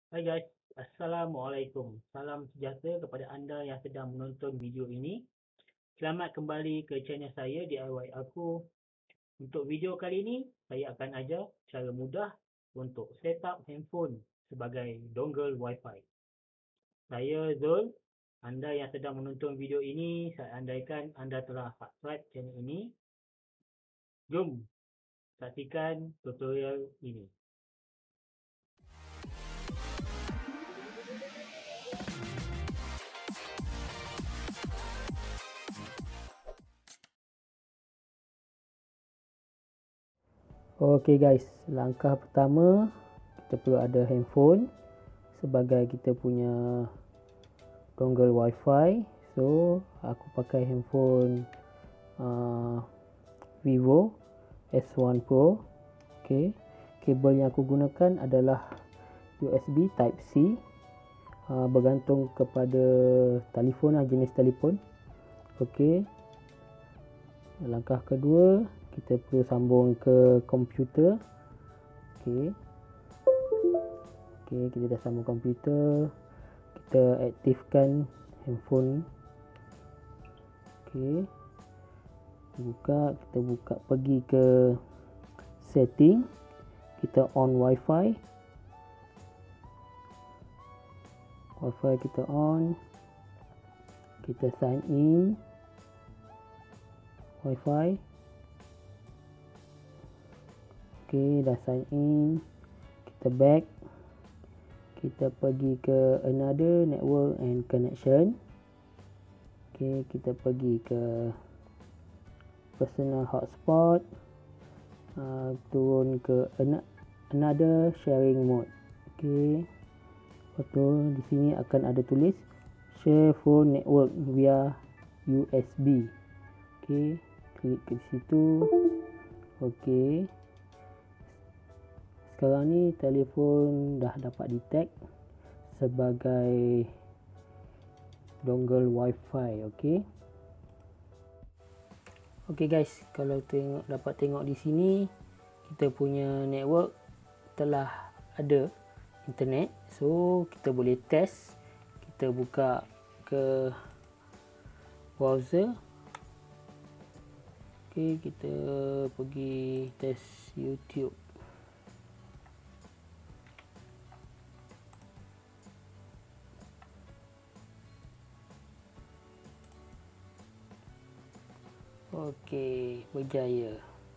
Hai guys, Assalamualaikum. Salam sejahtera kepada anda yang sedang menonton video ini. Selamat kembali ke channel saya DIY Aku. Untuk video kali ini, saya akan ajar cara mudah untuk set up handphone sebagai dongle Wi-Fi. Saya Zul. Anda yang sedang menonton video ini, saya andaikan anda telah subscribe channel ini. Jom saksikan tutorial ini. Okey guys, langkah pertama kita perlu ada handphone sebagai kita punya dongle Wi-Fi. So aku pakai handphone Vivo S1 Pro. Okey, kabel yang aku gunakan adalah USB Type C, bergantung kepada telefon, jenis telefon. Okey, langkah kedua kita perlu sambung ke komputer. Okey, kita dah sambung komputer, kita aktifkan handphone. Okey, kita buka, pergi ke setting, kita on Wi-Fi kita on, kita sign in Wi-Fi. Okey, dah sign in, kita back, kita pergi ke another network and connection. Okey, kita pergi ke personal hotspot, turun ke another sharing mode. Okey, betul, di sini akan ada tulis share phone network via USB. Okey, klik ke situ. Okey, sekarang ni telefon dah dapat detect sebagai dongle Wi-Fi. Okey guys, kalau dapat tengok di sini, kita punya network telah ada internet. So kita boleh test. Kita buka ke browser. Okey, kita pergi test YouTube. Okey, berjaya.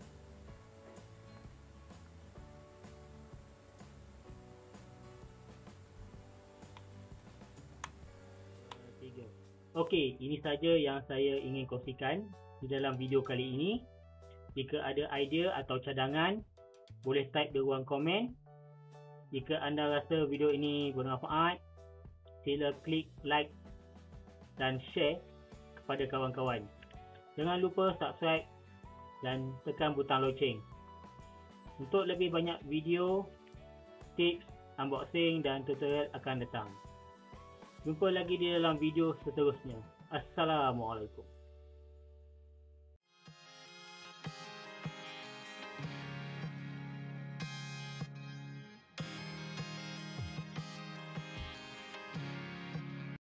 Okey, ini saja yang saya ingin kongsikan di dalam video kali ini. Jika ada idea atau cadangan, boleh type di ruang komen. Jika anda rasa video ini bermanfaat, sila klik like dan share kepada kawan-kawan. Jangan lupa subscribe dan tekan butang loceng. Untuk lebih banyak video, tips, unboxing dan tutorial akan datang. Jumpa lagi di dalam video seterusnya. Assalamualaikum.